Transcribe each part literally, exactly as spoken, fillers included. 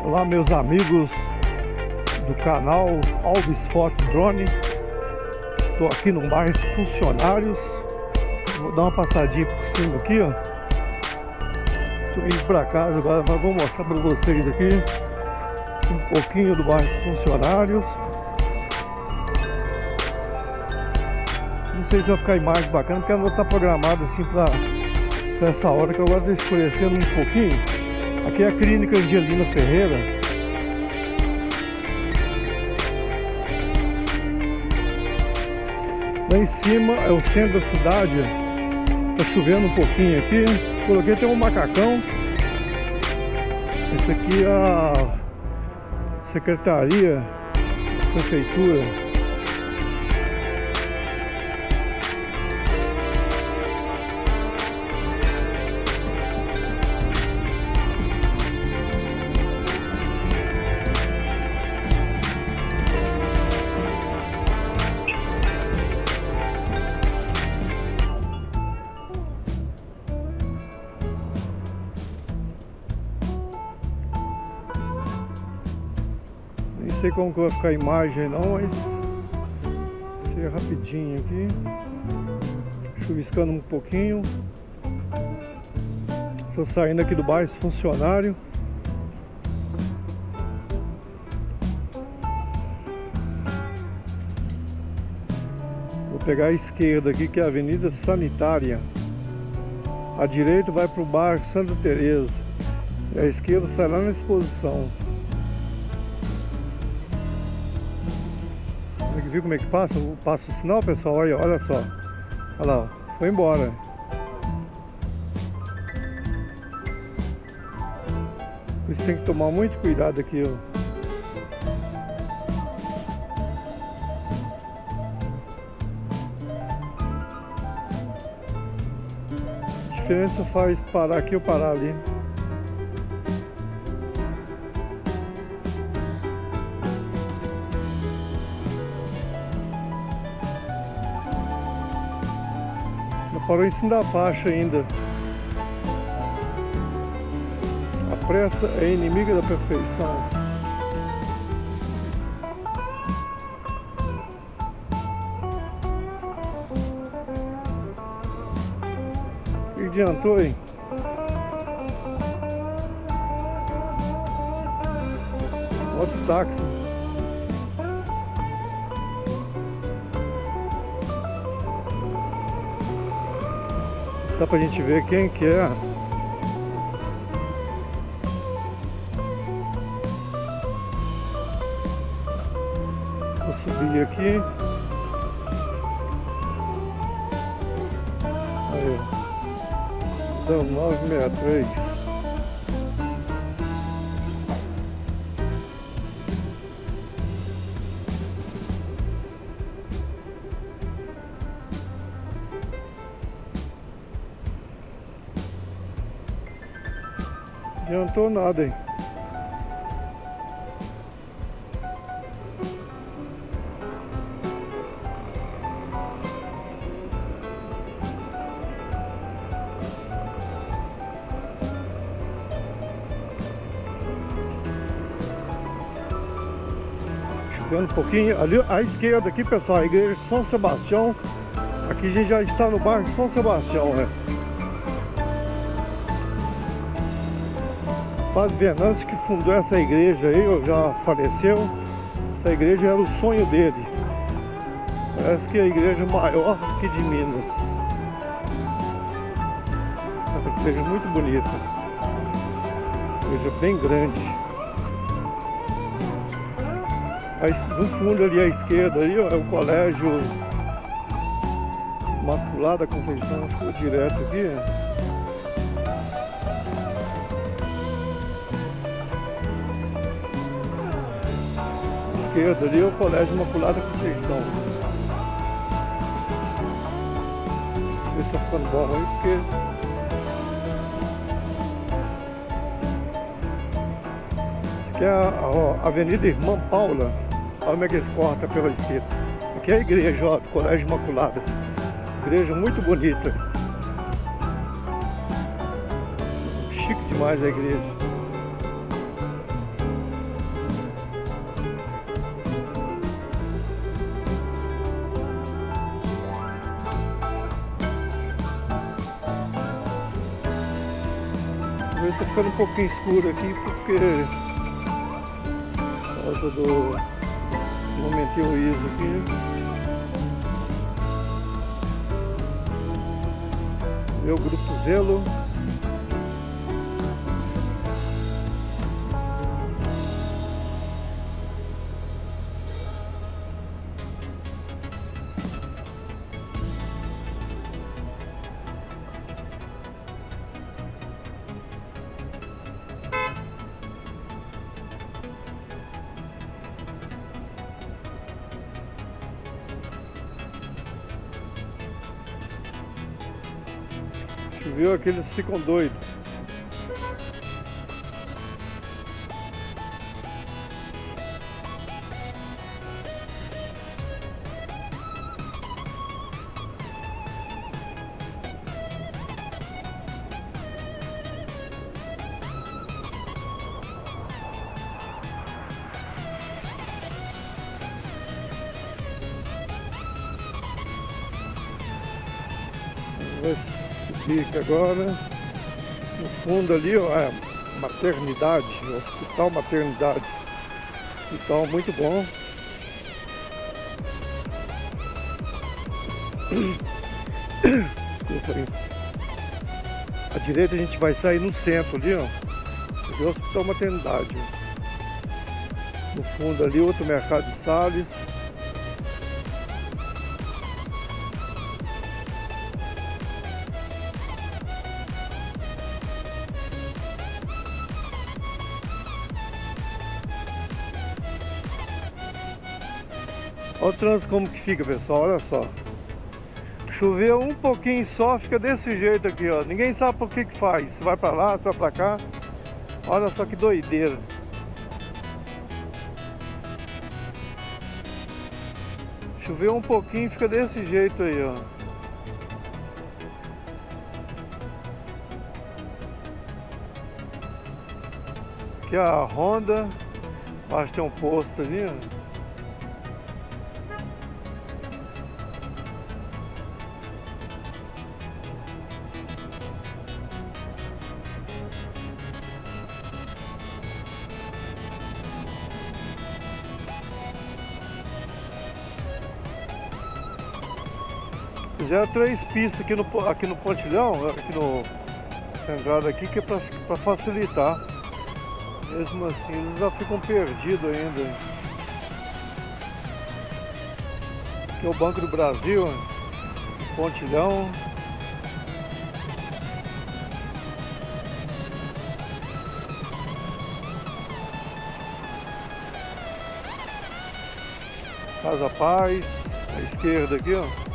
Olá, meus amigos do canal Alves Foto Drone. Estou aqui no bairro Funcionários. Vou dar uma passadinha por cima aqui, ó. Estou indo para casa agora, mas vou mostrar para vocês aqui um pouquinho do bairro Funcionários. Não sei se vai ficar a imagem bacana, porque ela não está programada assim para essa hora, que agora está escurecendo um pouquinho. Aqui é a Clínica Angelina Ferreira. Lá em cima é o centro da cidade. Tá chovendo um pouquinho aqui. Coloquei até um macacão. Esse aqui é a Secretaria da Prefeitura. Não sei como que vai ficar a imagem não, mas vai ser rapidinho aqui. Chuviscando um pouquinho. Estou saindo aqui do bairro Funcionário. Vou pegar a esquerda aqui, que é a Avenida Sanitária. A direita vai para o bairro Santa Teresa. E a esquerda sai lá na exposição. Viu como é que passa? Passa o sinal, pessoal? Olha, olha só. Olha lá, ó. Foi embora. Por isso tem que tomar muito cuidado aqui, ó. A diferença faz parar aqui ou parar ali. Parou em cima da faixa ainda. A pressa é inimiga da perfeição. O que adiantou, hein? Outro táxi. Dá pra gente ver quem que é. Vou subir aqui. Aí, então, nove sessenta e três. Não adiantou nada, hein? Chovendo um pouquinho. Ali à esquerda aqui, pessoal, a igreja de São Sebastião. Aqui a gente já está no bairro São Sebastião, né? Padre Venâncio, que fundou essa igreja aí, já faleceu. Essa igreja era o sonho dele. Parece que é a igreja maior que de Minas. Essa igreja é muito bonita. Igreja bem grande. Aí, no fundo ali à esquerda aí, ó, é o colégio Imaculada Conceição. Ficou direto aqui. Esquerda ali é o colégio Imaculada Conceição. Não sei se está ficando bom aí, porque aqui é a, a Avenida Irmã Paula. Olha como é que eles cortam pela esquerda. Aqui é a igreja, ó, do Colégio Imaculada. Igreja muito bonita. Chique demais a igreja. Talvez tá ficando um pouquinho escuro aqui porque por causa do não aumentei o I S O aqui. Meu Grupo Zelo. Viu? Aqueles ficam doidos. Vai subir aqui agora. No fundo ali, ó, é maternidade, hospital maternidade. Hospital muito bom. Desculpa aí. À direita a gente vai sair no centro ali, ó. Aqui é o hospital maternidade. No fundo ali, outro mercado de Salles. Olha o trânsito como que fica, pessoal, olha só. Choveu um pouquinho só, fica desse jeito aqui, ó. Ninguém sabe por que que faz. Se vai pra lá, se vai pra cá. Olha só que doideira. Choveu um pouquinho, fica desse jeito aí, ó. Aqui é a Honda. Acho que tem um posto ali, ó. Fizeram três pistas aqui no, aqui no pontilhão, aqui no entrada aqui, que é para facilitar. Mesmo assim, eles já ficam perdidos ainda. Aqui é o Banco do Brasil, pontilhão. Casa Paz, à esquerda aqui, ó.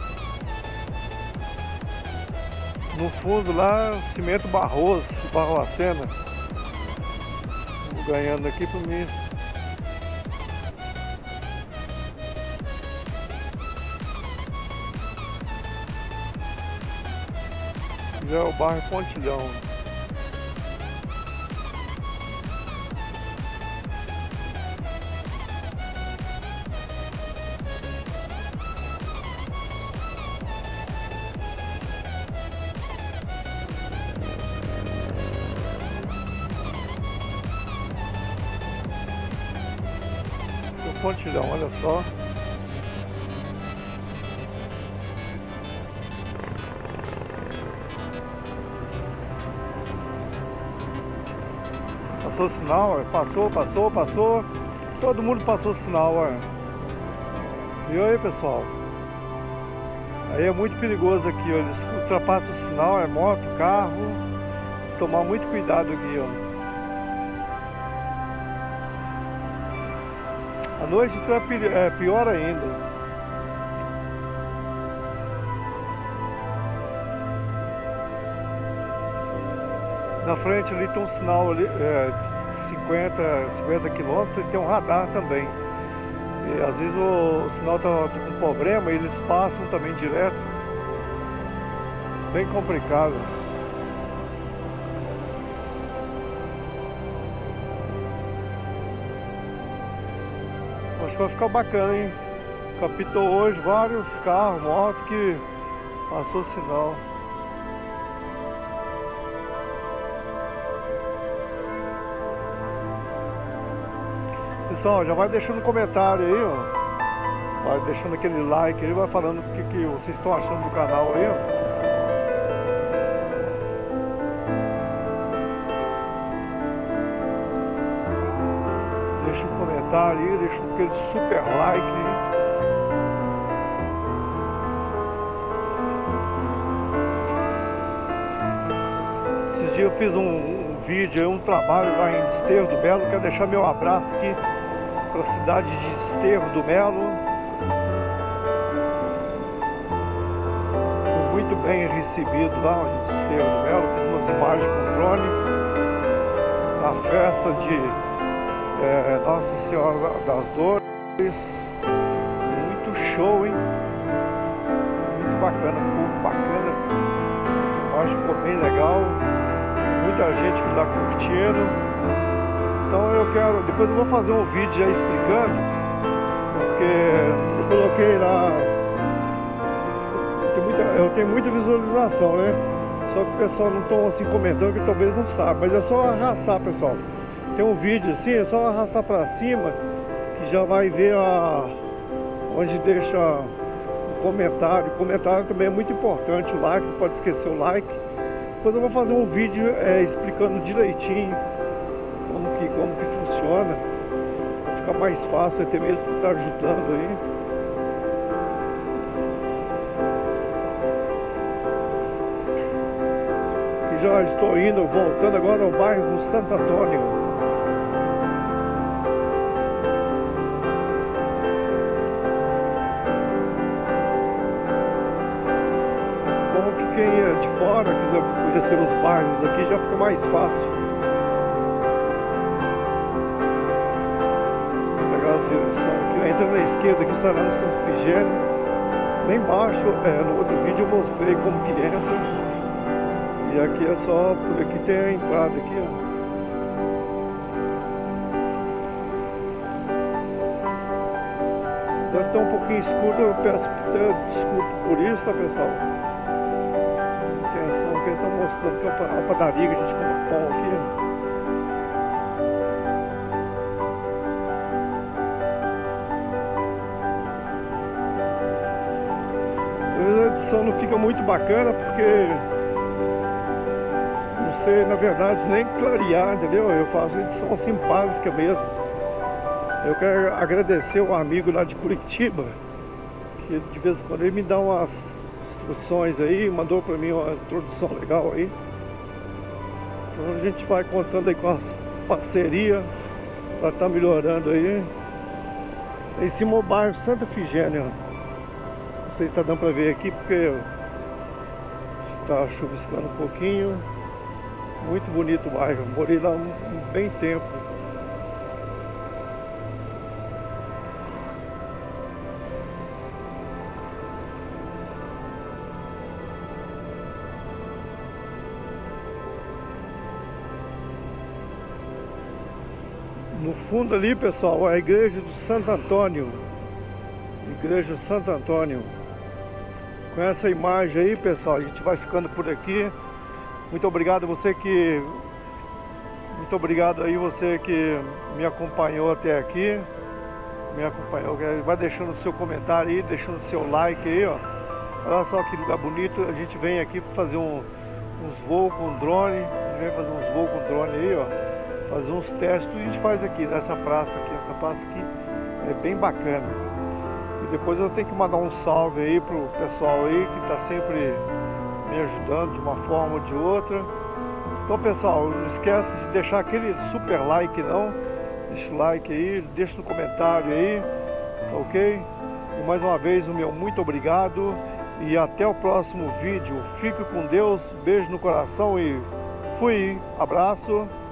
No fundo lá, Cimento Barroso, Barroacena. Vou ganhando aqui para mim. Já é o bairro Pontilhão. Pontilhão, olha só. Passou o sinal, passou, passou, passou. Todo mundo passou o sinal, ó. Viu aí, pessoal? Aí é muito perigoso aqui, ó. Eles ultrapassam o sinal, é moto, carro. Tomar muito cuidado aqui, ó. À noite então é pior ainda. Na frente ali tem um sinal ali, é, cinquenta quilômetros, e tem um radar também. E às vezes o, o sinal tá, tá com problema e eles passam também direto. Bem complicado. Acho que vai ficar bacana, hein? Captou hoje vários carros, motos que passou o sinal. pessoal, já vai deixando um comentário aí, ó. Vai deixando aquele like aí, vai falando o que, que vocês estão achando do canal aí, ó. Deixa um comentário aí, deixa aquele super like aí. Esses dias eu fiz um, um vídeo aí, um trabalho lá em Desterro do Melo. Quero deixar meu abraço aqui para a cidade de Desterro do Melo. Fui muito bem recebido lá em Desterro do Melo. Fiz umas imagens com drone na festa de É, Nossa Senhora das Dores. Muito show, hein? Muito bacana, muito bacana. Eu acho que ficou bem legal. Muita gente que está curtindo. Então eu quero, depois eu vou fazer um vídeo já explicando, porque eu coloquei lá, tem muita, eu tenho muita visualização, né? Só que o pessoal não estão assim comentando, que talvez não sabe, mas é só arrastar, pessoal. Tem um vídeo assim, é só arrastar pra cima, que já vai ver a, onde deixa o comentário. O comentário também é muito importante, o like, não pode esquecer o like. Depois eu vou fazer um vídeo é, explicando direitinho como que, como que funciona. Vai ficar mais fácil, até mesmo que tá ajudando aí. E já estou indo, voltando agora ao bairro do Santo Antônio. Quem é de fora, quiser conhecer os bairros aqui, já fica mais fácil. Vou pegar a direção aqui, entra na esquerda aqui, está lá no Santo Figênio. Lá embaixo, é, no outro vídeo eu mostrei como que entra. E aqui é só, por aqui tem a entrada aqui, ó. Deve estar um pouquinho escuro, eu peço desculpa por isso, tá, pessoal? Ele está mostrando que é a padaria que a gente come pão aqui. Talvez a edição não fica muito bacana, porque não sei, na verdade, nem clarear, entendeu? Eu faço edição assim básica mesmo. Eu quero agradecer o amigo lá de Curitiba, que de vez em quando ele me dá umas instruções aí, mandou pra mim uma introdução legal aí. Então a gente vai contando aí com as parcerias pra estar tá melhorando aí. Em cima o bairro Santa Figênia. Não sei se tá dando pra ver aqui, porque tá chuviscando um pouquinho. Muito bonito o bairro, morei lá um bem tempo. No fundo ali, pessoal, é a igreja do Santo Antônio. Igreja do Santo Antônio. Com essa imagem aí, pessoal, a gente vai ficando por aqui. Muito obrigado a você que... Muito obrigado aí você que me acompanhou até aqui. Me acompanhou. Vai deixando o seu comentário aí, deixando o seu like aí, ó. Olha só que lugar bonito. A gente vem aqui para fazer um, uns voos com drone. Vem fazer uns voos com drone aí, ó. Fazer uns testes, tudo a gente faz aqui, nessa praça aqui. Essa praça aqui é bem bacana. E depois eu tenho que mandar um salve aí pro pessoal aí que está sempre me ajudando de uma forma ou de outra. Então, pessoal, não esquece de deixar aquele super like não. Deixa o like aí, deixa no comentário aí, tá ok? E mais uma vez o meu muito obrigado e até o próximo vídeo. Fique com Deus, beijo no coração e fui, abraço.